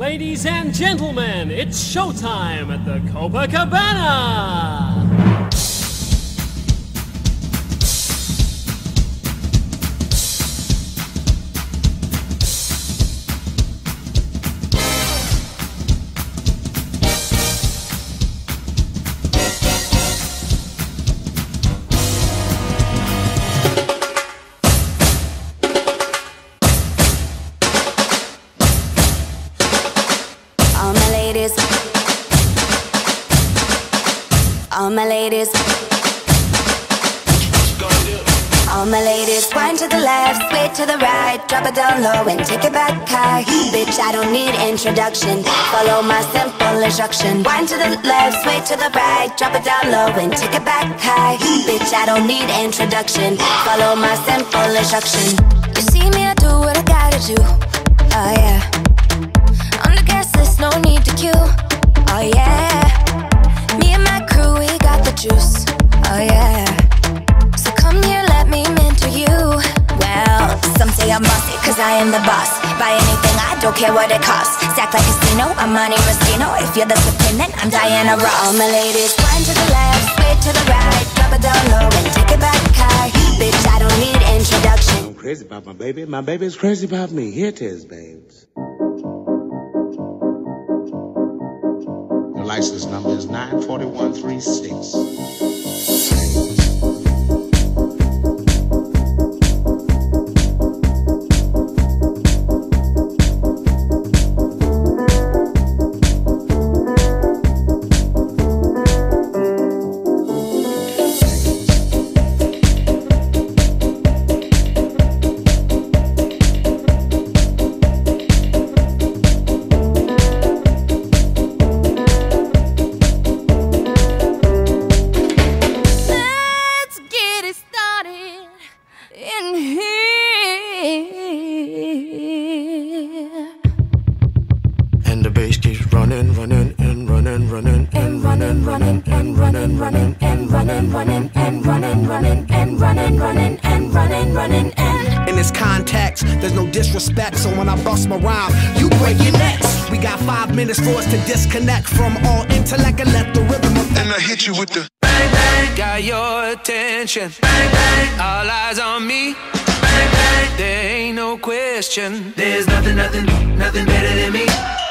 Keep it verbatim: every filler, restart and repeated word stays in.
Ladies and gentlemen, it's showtime at the Copacabana! All my ladies, all my ladies, wind to the left, sway to the right, drop it down low and take it back high. Bitch, I don't need introduction, follow my simple instruction. Wind to the left, sway to the right, drop it down low and take it back high. Bitch, I don't need introduction, follow my simple instruction. You see me, I do what I gotta do, oh yeah. On the gas list, no need to queue, oh yeah. Me and my crew, we got the juice, oh yeah. So come here, let me mentor you. Well, some say I'm bossy, cause I am the boss. Buy anything, I don't care what it costs. Stack like a casino, I'm Monte Rustino. If you're the supreme, then I'm Diana Ross. All my ladies, wind to the left, sway to the right, drop it down low and take it back high. Bitch, I don't need introduction. I'm crazy about my baby, my baby's crazy about me. Here it is, babes. The license number is nine four one three six. So when I bust my rhyme, you break your necks. We got five minutes for us to disconnect from all intellect and let the rhythm up. And I hit you with the bang bang. Got your attention. Bang bang. All eyes on me. Bang bang. There ain't no question. There's nothing, nothing, nothing better than me.